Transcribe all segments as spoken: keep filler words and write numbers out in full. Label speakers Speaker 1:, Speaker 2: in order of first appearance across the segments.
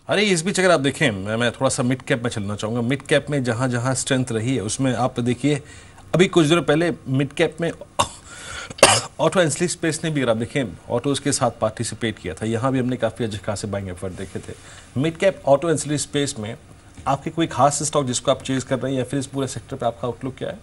Speaker 1: अरे इस बीच अगर आप देखें, मैं मैं थोड़ा सा मिड कैप में चलना चाहूँगा। मिड कैप में जहाँ जहाँ स्ट्रेंथ रही है उसमें आप देखिए, अभी कुछ दिनों पहले मिड कैप में ऑटो एंसिलरी स्पेस ने भी, अगर आप देखें, ऑटोज़ के साथ पार्टिसिपेट किया था। यहाँ भी हमने काफ़ी अच्छे खासे बाइंग एफर्ट देखे थे। Mid cap auto ancillary space में आपके कोई खास स्टॉक जिसको आप चेज कर रहे हैं, या फिर इस पूरे सेक्टर पे आपका आउटलुक क्या है?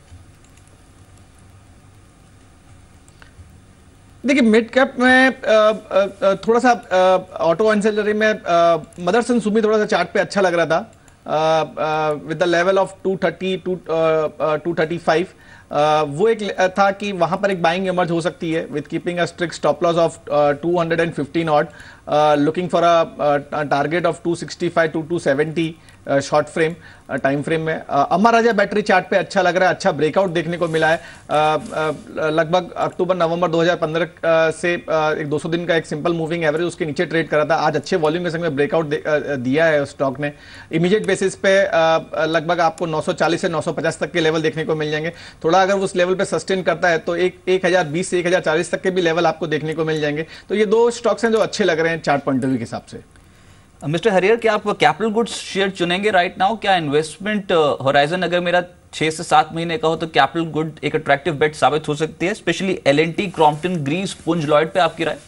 Speaker 2: देखिए, मिड कैप में थोड़ा सा ऑटो एंसिलरी में मदरसन सुमी थोड़ा सा चार्ट पे अच्छा लग रहा था with the level of two thirty to two thirty five. वो एक था कि वहां पर एक बाइंग इमर्ज हो सकती है with keeping a strict stop loss of two fifteen odd, looking for a target of two sixty five to two seventy short frame time frame में। अमर राजा बैटरी चार्ट पे अच्छा लग रहा है, अच्छा ब्रेकआउट देखने को मिला है। लगभग अक्टूबर नवंबर दो हज़ार पंद्रह से एक दो सौ दिन का एक सिंपल मूविंग एवरेज उसके नीचे ट्रेड करा था। आज अच्छे वॉल्यूम के संग में ब्रेकआउट दिया है स्टॉक ने। इमीडिएट बेसिस पे लगभग आपको नौ सौ चालीस से नौ सौ पचास तक के लेवल देखने को मिल जाएंगे। थोड़ा अगर उस लेवल पे सस्टेन करता है तो एक एक हजार बीस से एक हजार चालीस तक के भी लेवल आपको देखने को मिल जाएंगे। तो ये दो स्टॉक्स हैं जो अच्छे लग रहे हैं चार्ट पॉइंट ऑफ व्यू के हिसाब से।
Speaker 3: मिस्टर हरियर, क्या आप कैपिटल गुड्स शेयर चुनेंगे राइट नाउ? क्या इन्वेस्टमेंट होराइजन अगर मेरा छह से सात महीने का हो तो कैपिटल गुड एक अट्रैक्टिव बेट साबित हो सकती है, specially L and T, Crompton Greaves, Punj Lloyd पे आपकी राय?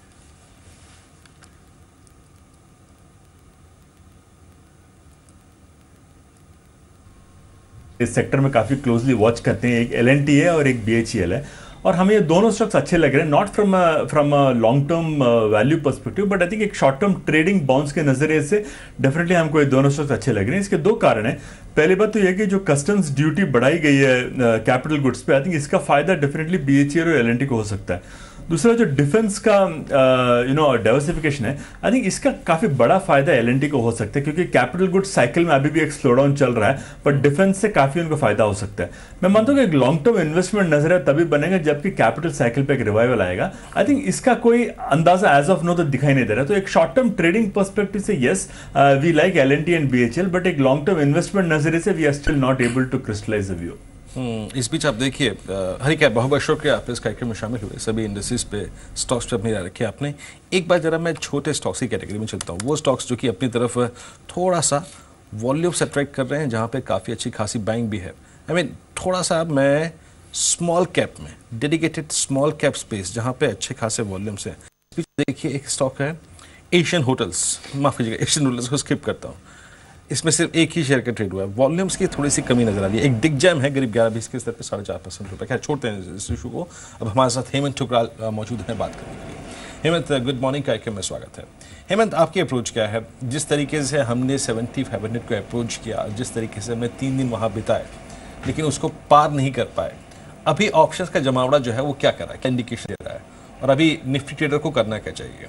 Speaker 4: इस सेक्टर में काफी क्लोजली वॉच करते हैं। एक एल एंड टी है और एक बी एच ई एल है, और हमें ये दोनों स्टॉक्स अच्छे लग रहे हैं, not from from a long term value perspective, but I think एक शॉर्ट टर्म ट्रेडिंग बाउंस के नजरिए से डेफिनेटली हमको ये दोनों स्टॉक्स अच्छे लग रहे हैं। इसके दो कारण हैं। पहली बात तो यह कि जो कस्टम्स ड्यूटी बढ़ाई गई है कैपिटल uh, गुड्स पे, आई थिंक इसका फायदा definitely B H E L और एल एंड टी को हो सकता है। दूसरा जो डिफेंस का यू नो डाइवर्सिफिकेशन है, आई थिंक इसका काफी बड़ा फायदा एल एंड टी को हो सकता है, क्योंकि कैपिटल गुड्स साइकिल में अभी भी एक स्लो डाउन चल रहा है, पर डिफेंस से काफी उनको फायदा हो सकता है। मैं मानता हूँ कि एक लॉन्ग टर्म इन्वेस्टमेंट नजर है तभी बनेगा जबकि कैपिटल साइकिल पे एक रिवाइवल आएगा। आई थिंक इसका कोई अंदाजा एज ऑफ नो तो दिखाई नहीं दे रहा। तो एक शॉर्ट टर्म ट्रेडिंग पर्सपेक्टिव से yes we like L and T and B H L, but एक लॉन्ग टर्म इन्वेस्टमेंट नजरिए से we are still not able to crystallise a view.
Speaker 1: Hmm इस बीच आप देखिए, हरी क्या बहुत बहुत शुक्रिया आप इस कार्यक्रम में शामिल हुए, सभी इंडस्ट्रीज पे स्टॉक्स पे अपनी राय रखी आपने। एक बार जरा मैं छोटे स्टॉक्स की कैटेगरी में चलता हूँ, वो स्टॉक्स जो कि अपनी तरफ थोड़ा सा वॉल्यूम से अट्रैक्ट कर रहे हैं, जहाँ पे काफ़ी अच्छी खासी बाइंग भी है। आई मीन थोड़ा सा मैं स्मॉल कैप में, डेडिकेटेड स्मॉल कैप स्पेस जहाँ पे अच्छे खासे वॉल्यूम्स हैं। इस बीच देखिए एक स्टॉक है एशियन होटल्स, माफ़ कीजिएगा एशियन होटल्स को स्किप करता हूँ, इसमें सिर्फ एक ही शेयर का ट्रेड हुआ है, वॉल्यूम्स की थोड़ी सी कमी नजर आ रही है। एक दिग्जैम है करीब ग्यारह बीस के स्तर पे साढ़े चार परसेंट रुपये। खैर छोड़ते हैं इस इशू को। अब हमारे साथ हेमंत ठुकराल मौजूद हैं बात करने के लिए। हेमंत, गुड मॉर्निंग, कार्यक्रम में स्वागत है। हेमंत, आपकी अप्रोच क्या है? जिस तरीके से हमने सेवेंटी फाइव हंड्रेड को अप्रोच किया, जिस तरीके से हमने तीन दिन वहाँ बिताए लेकिन उसको पार नहीं कर पाए, अभी ऑप्शंस का जमावड़ा जो है वो क्या कर रहा है, क्या इंडिकेशन दे रहा है, और अभी निफ्टी ट्रेडर को करना क्या चाहिए?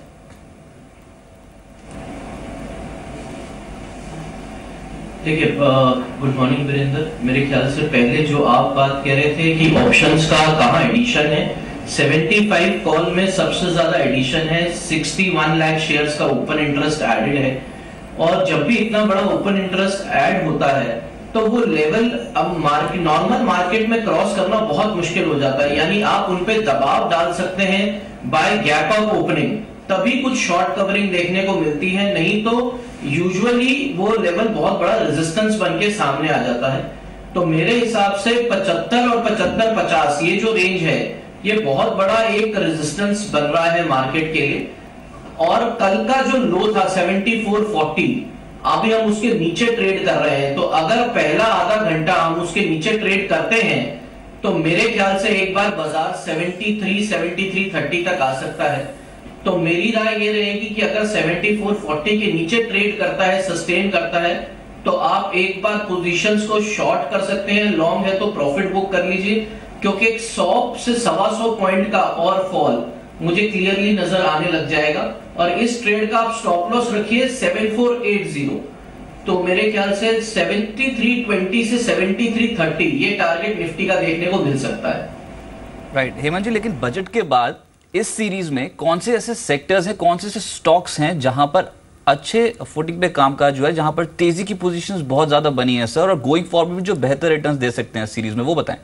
Speaker 5: देखिए, गुड मॉर्निंग वीरेंद्र। मेरे ख्याल से पहले जो आप बात कह रहे थे कि ऑप्शंस का कहाँ एडिशन है, पचहत्तर कॉल में सबसे ज्यादा एडिशन है, इकसठ लाख शेयर्स का ओपन इंटरेस्ट एडेड है। और जब भी इतना बड़ा ओपन इंटरेस्ट ऐड होता है तो वो लेवल अब मार्केट नॉर्मल मार्केट में क्रॉस करना बहुत मुश्किल हो जाता है। यानी आप उन पे दबाव डाल सकते हैं बाय गैप ऑफ ओपनिंग, तभी कुछ शॉर्ट कवरिंग देखने को मिलती है, नहीं तो यूजुअली वो लेवल बहुत बड़ा रेजिस्टेंस बन के सामने आ जाता है। तो मेरे हिसाब से पचहत्तर और पचहत्तर पचास ये जो रेंज है, ये बहुत बड़ा एक रेजिस्टेंस बन रहा है मार्केट के लिए। और कल का जो लो था चौहत्तर चालीस, अभी हम उसके नीचे ट्रेड कर रहे हैं, तो अगर पहला आधा घंटा हम उसके नीचे ट्रेड करते हैं तो मेरे ख्याल से एक बार बाजार तिहत्तर, तिहत्तर तीस तक आ सकता है। तो मेरी राय ये रहेगी कि अगर चौहत्तर चालीस के नीचे ट्रेड करता है, सस्टेन करता है, तो आप एक बार पोजीशंस को शॉर्ट कर सकते हैं, लॉन्ग है तो प्रॉफिट बुक कर लीजिए, क्योंकि एक सौ से सवा सौ पॉइंट का और फॉल मुझे क्लियरली नजर आने लग जाएगा। और इस ट्रेड का आप स्टॉप लॉस रखिए चौहत्तर अस्सी, तो मेरे ख्याल से तिहत्तर बीस से तिहत्तर तीस ये टारगेट निफ्टी का देखने को मिल सकता है।
Speaker 3: Right right. हेमंत जी, लेकिन बजट के बाद इस सीरीज में कौन से ऐसे सेक्टर्स हैं, कौन से ऐसे स्टॉक्स हैं जहां पर अच्छे फुटिंग पे कामकाज जो है, जहां पर तेजी की पोजीशंस बहुत ज्यादा बनी है सर, और गोइंग फॉरवर्ड जो बेहतर रिटर्न्स दे सकते हैं सीरीज में, वो बताएं।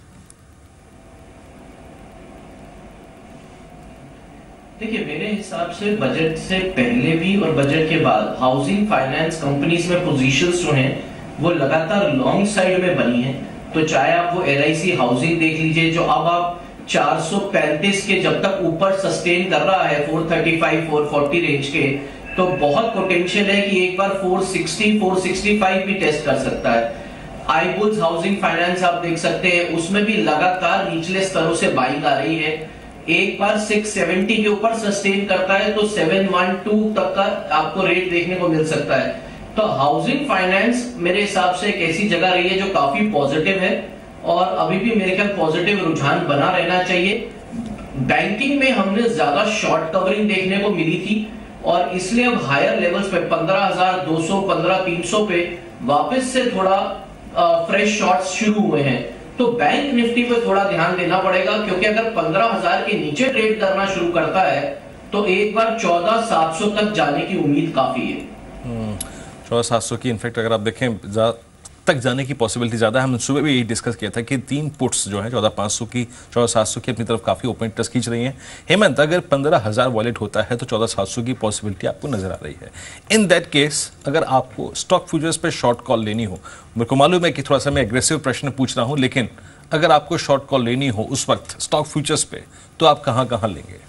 Speaker 5: देखिए, मेरे हिसाब से बजट से पहले भी और बजट के बाद हाउसिंग फाइनेंस कंपनीज में पोजीशंस जो हैं वो लगातार लॉन्ग साइड में बनी है। तो चाहे आप वो एल आई सी हाउसिंग देख लीजिए जो अब आप चार सौ पैंतीस के जब तक ऊपर सस्टेन कर रहा है चार सौ पैंतीस, चार सौ चालीस रेंज के, तो बहुत पोटेंशियल है कि एक बार चार सौ साठ, चार सौ पैंसठ भी टेस्ट कर सकता है। आईबुल्स हाउसिंग फाइनेंस आप देख सकते हैं, उसमें भी लगातार निचले स्तरों से बाइंग आ रही है। एक बार छह सौ सत्तर के ऊपर सस्टेन करता है तो सात सौ बारह तक का आपको रेट देखने को मिल सकता है। तो हाउसिंग फाइनेंस मेरे हिसाब से एक ऐसी जगह रही है जो काफी पॉजिटिव है और अभी भी मेरे ख्याल पॉजिटिव रुझान बना रहना चाहिए। बैंकिंग में हमने ज्यादा शॉर्ट कवरिंग देखने को मिली थी और इसलिए अब हायर लेवल्स पे पंद्रह हज़ार दो सौ, पंद्रह हज़ार तीन सौ पे वापस से थोड़ा फ्रेश शॉर्ट्स शुरू हुए हैं। तो बैंक निफ्टी पे थोड़ा ध्यान देना पड़ेगा क्योंकि अगर पंद्रह हज़ार के नीचे ट्रेड करना शुरू करता है तो एक बार चौदह हज़ार सात सौ तक जाने की उम्मीद काफी है।
Speaker 1: चौदह हज़ार सात सौ की इनफैक्ट अगर आप देखें तक जाने की पॉसिबिलिटी ज़्यादा है। हमने सुबह भी यही डिस्कस किया था कि तीन पुट्स जो है चौदह हज़ार पाँच सौ की, चौदह हज़ार सात सौ की अपनी तरफ काफ़ी ओपन इंटरेस्ट खींच रही हैं। हेमंत, अगर पंद्रह हज़ार वॉलेट होता है तो चौदह हज़ार सात सौ की पॉसिबिलिटी आपको नजर आ रही है। इन दैट केस अगर आपको स्टॉक फ्यूचर्स पे शॉर्ट कॉल लेनी हो, मेरे को मालूम है कि थोड़ा सा मैं एग्रेसिव प्रश्न पूछ रहा हूँ, लेकिन अगर आपको शॉर्ट कॉल लेनी हो उस वक्त स्टॉक फ्यूचर्स पे तो आप कहाँ कहाँ लेंगे?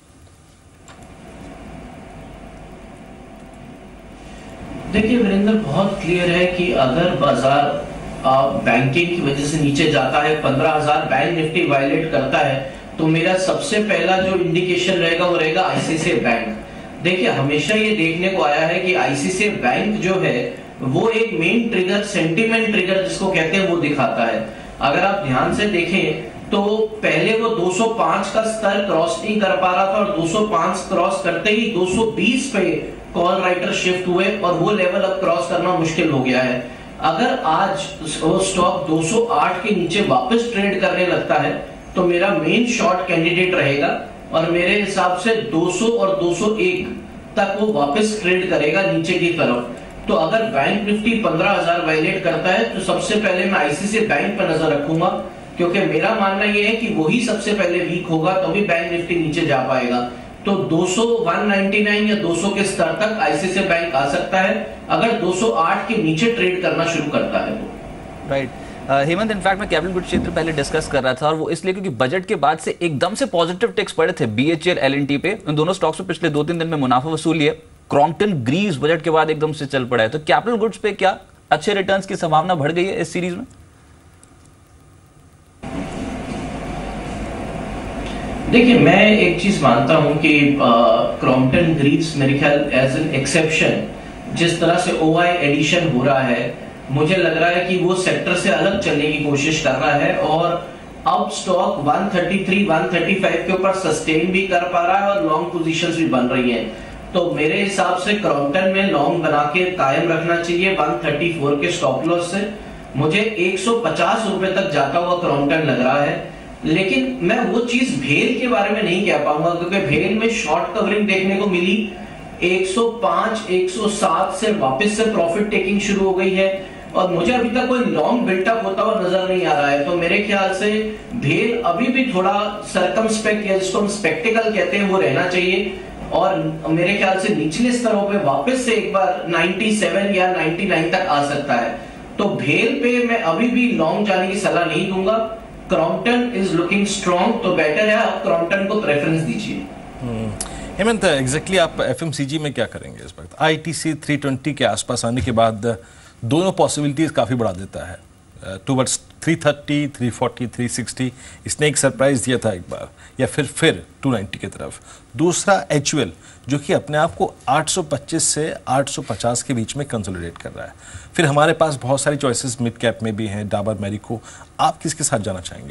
Speaker 5: देखिए वीरेंद्र, बहुत क्लियर है कि अगर बाजार बैंकिंग की वजह से नीचे जाता है, पंद्रह हज़ार बैंक निफ्टी वायलेट करता है, तो मेरा सबसे पहला जो इंडिकेशन रहेगा वो रहेगा आई सी आई सी आई बैंक। देखिए हमेशा ये देखने को आया है कि आई सी आई सी आई बैंक जो है वो एक मेन ट्रिगर, सेंटिमेंट ट्रिगर जिसको कहते हैं, वो दिखाता है। अगर आप ध्यान से देखें तो पहले वो दो सौ पाँच का स्तर क्रॉस नहीं कर पा रहा था और दो सौ पाँच क्रॉस करते ही दो सौ बीस पे कॉल राइटर शिफ्ट हुए और वो लेवल अब क्रॉस करना मुश्किल हो गया है। अगर आज वो स्टॉक दो सौ आठ के नीचे वापस ट्रेड करने लगता है तो मेरा मेन शॉर्ट कैंडिडेट रहेगा और मेरे हिसाब से दो सौ और दो सौ एक तक वो वापस ट्रेड करेगा नीचे की तरफ। तो अगर बैंक निफ्टी पंद्रह हज़ार वायलेट करता है तो सबसे पहले मैं आई सी आई सी आई बैंक पर नजर रखूंगा क्योंकि मेरा मानना यह है कि वही सबसे पहले वीक होगा तो भी बैंक निफ्टी नीचे जा पाएगा। तो दो सौ, एक सौ निन्यानवे या दो सौ के स्तर तक आई सी आई सी आई बैंक आ सकता है अगर दो सौ आठ के नीचे ट्रेड करना शुरू करता है तो।
Speaker 3: राइट हेमंत, इनफैक्ट मैं कैपिटल गुड क्षेत्र पहले डिस्कस कर रहा था और वो इसलिए क्योंकि बजट के बाद से एकदम से पॉजिटिव टेक्स पड़े थे B H E L, L N T पे। उन दोनों स्टॉक्स पे पिछले दो तीन दिन में मुनाफा वसूली है। क्रॉम्पटन ग्रीव्स बजट के बाद एकदम से चल पड़ा है, तो कैपिटल गुड्स पे क्या अच्छे रिटर्न्स की संभावना बढ़ गई है इस सीरीज में?
Speaker 5: देखिए मैं एक चीज मानता हूं कि क्रॉम्पटन ग्रीव्स मेरे ख्याल एज एन एक्सेप्शन, जिस तरह से ओ आई एडिशन हो रहा है, मुझे लग रहा है कि वो सेक्टर से अलग चलने की कोशिश कर रहा है और अब स्टॉक एक सौ तैंतीस, एक सौ पैंतीस के ऊपर सस्टेन भी कर पा रहा है और लॉन्ग पोजीशंस भी बन रही हैं। तो मेरे हिसाब से क्रॉम्पटन में लॉन्ग बना के कायम रखना चाहिए एक सौ चौंतीस के स्टॉप लॉस से। मुझे एक सौ पचास रुपए तक जाता हुआ क्रॉम्पटन लग रहा है, लेकिन मैं वो चीज भेल के बारे में नहीं कह पाऊंगा क्योंकि भेल में शॉर्ट कवरिंग देखने को मिली। एक सौ पाँच, एक सौ सात से वापस से प्रॉफिट टेकिंग शुरू हो गई है और मुझे अभी तक कोई लॉन्ग बिल्टअप होता हुआ नजर नहीं आ रहा है। तो मेरे ख्याल से भेल अभी भी थोड़ा सर्कमस्पेक्ट या जिसको हम स्पेक्टिकल कहते हैं वो रहना चाहिए और मेरे ख्याल से निचले स्तरों पे वापस से एक बार सत्तानवे या निन्यानवे तक आ सकता है। तो भेल पे मैं अभी भी लॉन्ग जाने की सलाह नहीं दूंगा। क्रॉम्पटन इज लुकिंग स्ट्रॉन्ग, तो बेटर है आप क्रॉम्पटन को प्रेफरेंस दीजिए।
Speaker 1: हेमंत, एग्जैक्टली आप एफ एम सी जी में क्या करेंगे इस वक्त? आई टी सी तीन सौ बीस के आसपास आने के बाद दोनों पॉसिबिलिटीज काफ़ी बढ़ा देता है टूवर्ड्स तीन सौ तीस, तीन सौ चालीस, तीन सौ साठ। इसने एक सरप्राइज दिया था एक बार, या फिर फिर दो सौ नब्बे की तरफ। दूसरा एच यू एल जो कि अपने आप को आठ सौ पच्चीस से आठ सौ पचास के बीच में कंसोलिडेट कर रहा है। फिर हमारे पास बहुत सारी चॉइसेस मिड कैप में भी हैं, डाबर, मैरिको। आप किसके साथ जाना चाहेंगे?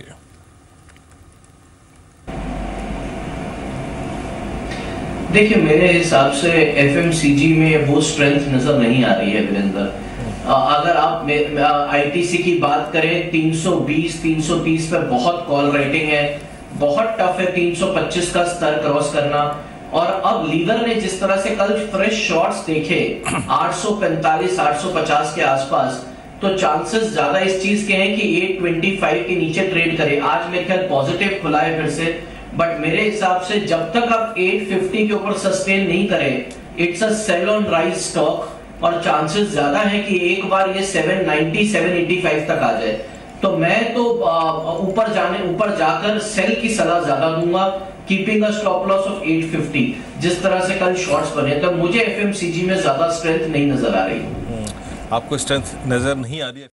Speaker 5: देखिए मेरे हिसाब से एफ एम सी जी में वो स्ट्रेंथ नजर नहीं आ रही है वीरेंद्र। अगर आप आई टी सी की बात करें, तीन सौ बीस, तीन सौ तीस पर बहुत कॉल राइटिंग है, बहुत टफ है तीन सौ पच्चीस का स्तर क्रॉस करना। और अब लीवर ने जिस तरह से कल फ्रेश शॉट्स देखे आठ सौ पैंतालीस, आठ सौ पचास के आसपास, तो चांसेस ज्यादा इस चीज के हैं कि आठ सौ पच्चीस के नीचे ट्रेड करे। आज मेरे ख्याल पॉजिटिव खुला है फिर से, बट मेरे हिसाब से जब तक आप एट फिफ्टी के ऊपर सस्टेन नहीं करें, it's a sell on rise stock और चांसेस ज्यादा है कि एक बार ये seven ninety seven eighty five तक आ जाए। तो मैं तो ऊपर जाने ऊपर जाकर सेल की सलाह ज्यादा दूंगा, keeping a stop loss of at fifty. जिस तरह से कल शॉर्ट्स बने, तो मुझे एफएमसीजी में ज्यादा स्ट्रेंथ नहीं नजर आ रही।
Speaker 1: आपको स्ट्रेंथ नजर नहीं आ रही है?